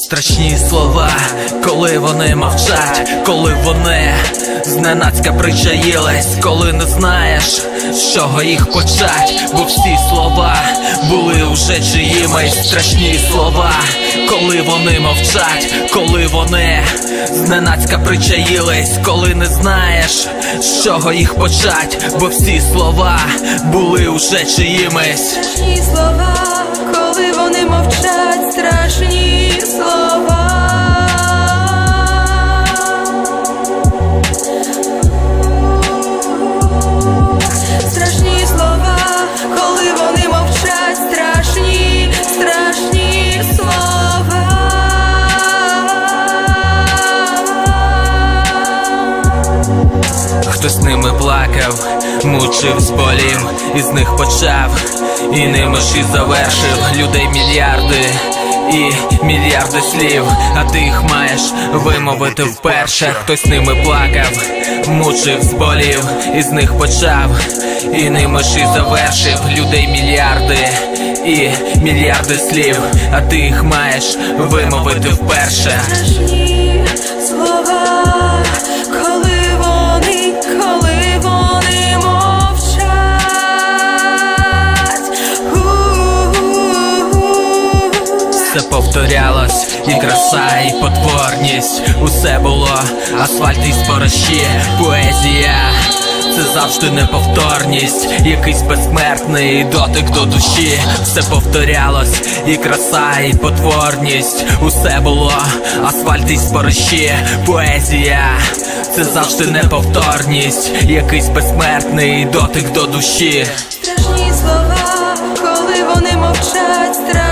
Страшні слова, коли вони мовчать, коли вони зненацька причаїлись, коли не знаєш, з чого їх почать, бо всі слова були уже чиїмись. Страшні слова, коли вони мовчать, коли вони зненацька причаїлись, коли не знаєш, з чого їх почать, бо всі слова були уже чиїмись. Страшні слова, коли вони мовчать, страшні слова. Страшні слова, коли вони мовчать, страшні, страшні слова. Хтось ними плакав, мучив, зболів, із них почав, і ними ж і завершив. Людей мільярди і мільярди слів, а ти їх маєш вимовити вперше. Хтось ними плакав, мучив, зболів, із них почав, і ними ж і завершив. Людей мільярди і мільярди слів, а ти їх маєш вимовити вперше. Страшні слова, коли вони мовчать. Все повторялось, і краса, і потворність. Усе було асфальт і спорощі. Поезія — це завжди неповторність, якийсь безсмертний дотик до душі. Все повторялось, і краса, і потворність. Усе було асфальт і спорощі. Поезія — це завжди неповторність, якийсь безсмертний дотик до душі. Страшні слова, коли вони мовчать.